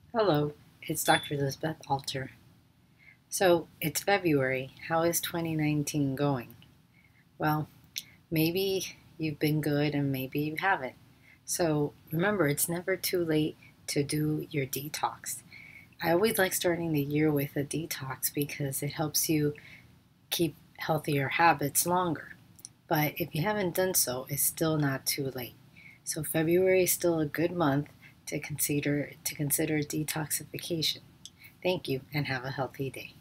Hello, it's Dr. Elizabeth Alter. So, it's February. How is 2019 going? Well, maybe you've been good and maybe you haven't. So, remember, it's never too late to do your detox. I always like starting the year with a detox because it helps you keep healthier habits longer. But if you haven't done so, it's still not too late. So, February is still a good month to consider detoxification. Thank you and have a healthy day.